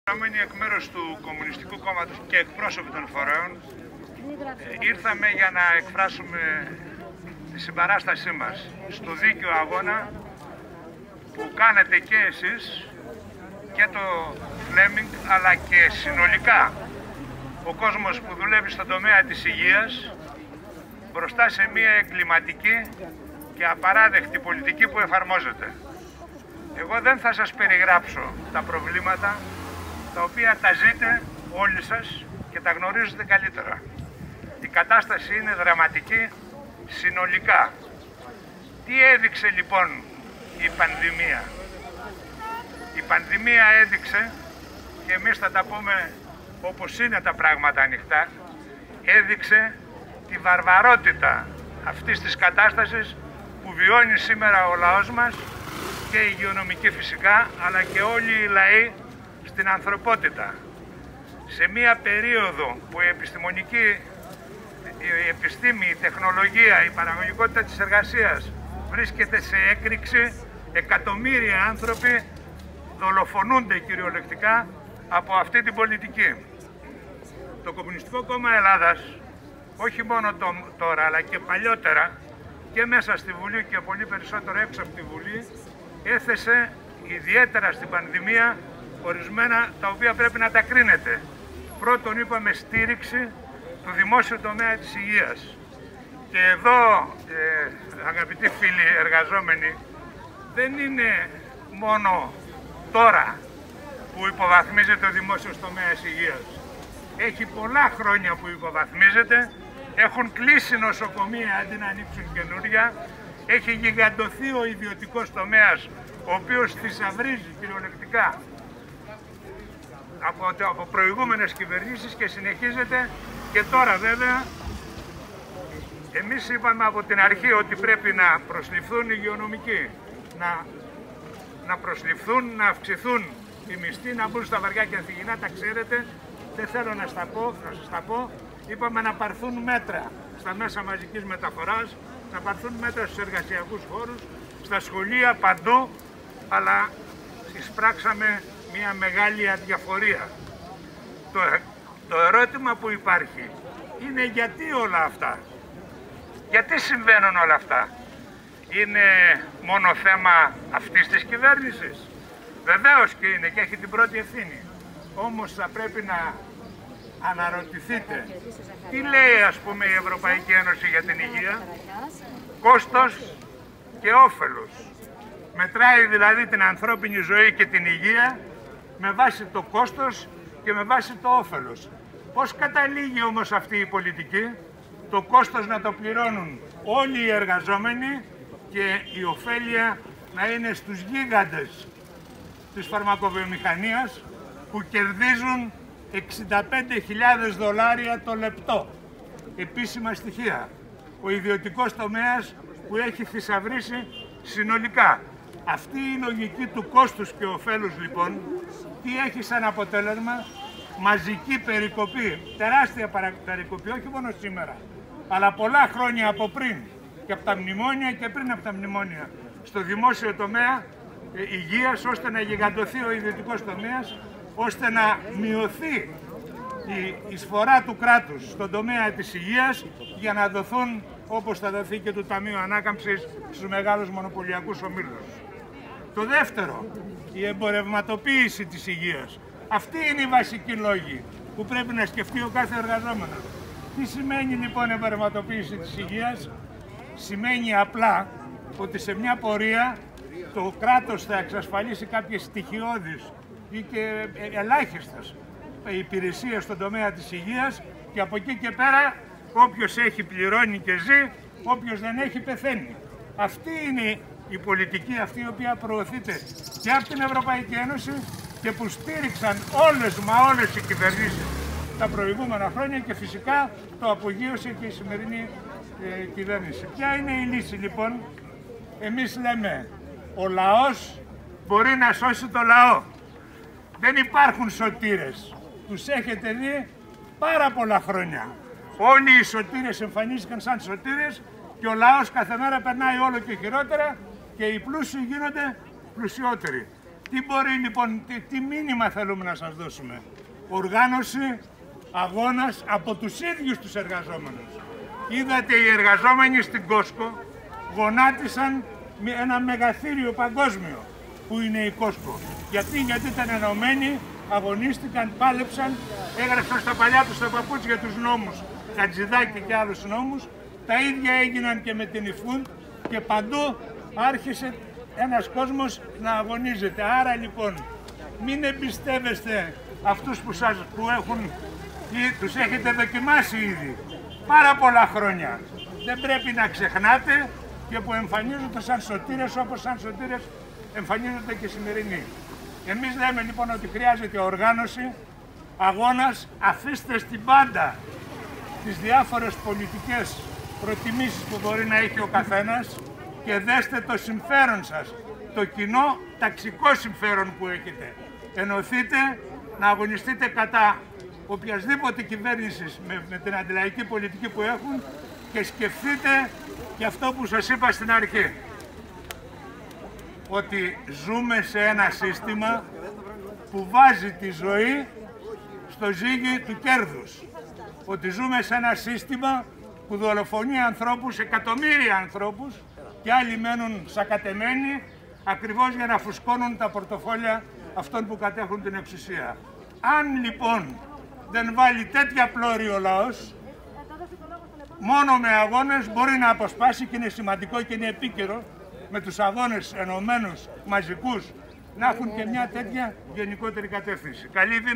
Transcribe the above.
Εκ μέρους του Κομμουνιστικού Κόμματος και εκπρόσωποι των φορέων ήρθαμε για να εκφράσουμε τη συμπαράστασή μας στο δίκαιο αγώνα που κάνετε και εσείς και το Φλέμινγκ, αλλά και συνολικά ο κόσμος που δουλεύει στον τομέα της υγείας μπροστά σε μια εγκληματική και απαράδεκτη πολιτική που εφαρμόζεται. Εγώ δεν θα σας περιγράψω τα προβλήματα τα οποία τα ζείτε όλοι σας και τα γνωρίζετε καλύτερα. Η κατάσταση είναι δραματική συνολικά. Τι έδειξε λοιπόν η πανδημία? Η πανδημία έδειξε, και εμείς θα τα πούμε όπως είναι τα πράγματα ανοιχτά, έδειξε τη βαρβαρότητα αυτής της κατάστασης που βιώνει σήμερα ο λαός μας και η υγειονομική φυσικά, αλλά και όλοι οι λαοί στην ανθρωπότητα. Σε μία περίοδο που η επιστήμη, η τεχνολογία, η παραγωγικότητα της εργασίας βρίσκεται σε έκρηξη, εκατομμύρια άνθρωποι δολοφονούνται κυριολεκτικά από αυτή την πολιτική. Το Κομμουνιστικό Κόμμα Ελλάδας, όχι μόνο τώρα αλλά και παλιότερα, και μέσα στη Βουλή και πολύ περισσότερο έξω από τη Βουλή, έθεσε ιδιαίτερα στην πανδημία ορισμένα τα οποία πρέπει να τα κρίνετε. Πρώτον, είπαμε στήριξη του δημόσιου τομέα της υγείας. Και εδώ, αγαπητοί φίλοι εργαζόμενοι, δεν είναι μόνο τώρα που υποβαθμίζεται ο δημόσιος τομέας υγείας. Έχει πολλά χρόνια που υποβαθμίζεται, έχουν κλείσει νοσοκομεία αντί να ανοίξουν καινούρια, έχει γιγαντωθεί ο ιδιωτικός τομέας, ο οποίος θησαυρίζει κυριολεκτικά από προηγούμενες κυβερνήσεις και συνεχίζεται και τώρα βέβαια. Εμείς είπαμε από την αρχή ότι πρέπει να προσληφθούν οι υγειονομικοί, να προσληφθούν, να αυξηθούν οι μισθοί, να μπουν στα βαριά και ανθυγινά, τα ξέρετε, δεν θέλω να σας τα πω. Είπαμε να πάρθουν μέτρα στα μέσα μαζικής μεταφοράς, να πάρθουν μέτρα στους εργασιακούς χώρους, στα σχολεία, παντού, αλλά εισπράξαμε μια μεγάλη αδιαφορία. Το ερώτημα που υπάρχει είναι γιατί όλα αυτά, γιατί συμβαίνουν όλα αυτά? Είναι μόνο θέμα αυτής της κυβέρνησης? Βεβαίως και είναι και έχει την πρώτη ευθύνη. Όμως θα πρέπει να αναρωτηθείτε τι λέει ας πούμε η Ευρωπαϊκή Ένωση για την υγεία? Κόστος και όφελος. Μετράει δηλαδή την ανθρώπινη ζωή και την υγεία με βάση το κόστος και με βάση το όφελος. Πώς καταλήγει όμως αυτή η πολιτική? Το κόστος να το πληρώνουν όλοι οι εργαζόμενοι και η ωφέλεια να είναι στους γίγαντες της φαρμακοβιομηχανίας που κερδίζουν $65.000 το λεπτό. Επίσημα στοιχεία. Ο ιδιωτικός τομέας που έχει θησαυρίσει συνολικά. Αυτή η λογική του κόστους και ωφέλους λοιπόν, τι έχει σαν αποτέλεσμα? Μαζική περικοπή, τεράστια περικοπή, όχι μόνο σήμερα, αλλά πολλά χρόνια από πριν και από τα μνημόνια και πριν από τα μνημόνια στο δημόσιο τομέα υγείας, ώστε να γιγαντωθεί ο ιδιωτικός τομέας, ώστε να μειωθεί η εισφορά του κράτους στον τομέα της υγείας για να δοθούν, όπως θα δοθεί και του Ταμείου Ανάκαμψης, στους μεγάλους μονοπωλιακούς ομίλους. Το δεύτερο, η εμπορευματοποίηση της υγείας. Αυτοί είναι οι βασικοί λόγοι που πρέπει να σκεφτεί ο κάθε εργαζόμενος. Τι σημαίνει λοιπόν εμπορευματοποίηση της υγείας? Σημαίνει απλά ότι σε μια πορεία το κράτος θα εξασφαλίσει κάποιες στοιχειώδεις ή και ελάχιστες υπηρεσίες στον τομέα της υγείας και από εκεί και πέρα όποιος έχει πληρώνει και ζει, όποιος δεν έχει πεθαίνει. Αυτή είναι η πολιτική αυτή η οποία προωθείται και από την Ευρωπαϊκή Ένωση και που στήριξαν όλες οι κυβερνήσεις τα προηγούμενα χρόνια και φυσικά το απογείωσε και η σημερινή κυβέρνηση. Ποια είναι η λύση λοιπόν? Εμείς λέμε ο λαός μπορεί να σώσει το λαό. Δεν υπάρχουν σωτήρες. Τους έχετε δει πάρα πολλά χρόνια. Όλοι οι σωτήρες εμφανίστηκαν σαν σωτήρες και ο λαός κάθε μέρα περνάει όλο και χειρότερα και οι πλούσιοι γίνονται πλουσιότεροι. Τι μπορεί λοιπόν, τι μήνυμα θέλουμε να σας δώσουμε? Οργάνωση, αγώνας από τους ίδιους τους εργαζόμενους. Είδατε, οι εργαζόμενοι στην Κόσκο γονάτισαν ένα μεγαθύριο παγκόσμιο που είναι η Κόσκο. Γιατί ήταν ενωμένοι, αγωνίστηκαν, πάλεψαν, έγραψαν στα παλιά τους τα παπούτσια τους νόμους, Χατζηδάκη και άλλους νόμους. Τα ίδια έγιναν και με την ΙΦΟΥΝ και παντού άρχισε ένας κόσμος να αγωνίζεται. Άρα λοιπόν μην εμπιστεύεστε αυτούς που έχουν ή τους έχετε δοκιμάσει ήδη πάρα πολλά χρόνια. Δεν πρέπει να ξεχνάτε και που εμφανίζονται σαν σωτήρες, όπως σαν σωτήρες εμφανίζονται και σημερινοί. Εμείς λέμε λοιπόν ότι χρειάζεται οργάνωση, αγώνας, αφήστε στην πάντα τις διάφορες πολιτικές προτιμήσεις που μπορεί να έχει ο καθένας και δέστε το συμφέρον σας, το κοινό ταξικό συμφέρον που έχετε. Ενωθείτε να αγωνιστείτε κατά οποιασδήποτε κυβέρνησης με την αντιλαϊκή πολιτική που έχουν και σκεφτείτε και αυτό που σας είπα στην αρχή, ότι ζούμε σε ένα σύστημα που βάζει τη ζωή στο ζύγι του κέρδους. Ότι ζούμε σε ένα σύστημα που δολοφονεί ανθρώπους, εκατομμύρια ανθρώπους, και άλλοι μένουν σακατεμένοι ακριβώς για να φουσκώνουν τα πορτοφόλια αυτών που κατέχουν την εξουσία. Αν λοιπόν δεν βάλει τέτοια πλώρη ο λαός, μόνο με αγώνες μπορεί να αποσπάσει, και είναι σημαντικό και είναι επίκαιρο με τους αγώνες ενωμένους, μαζικούς, να έχουν και μια τέτοια γενικότερη κατεύθυνση. Καλή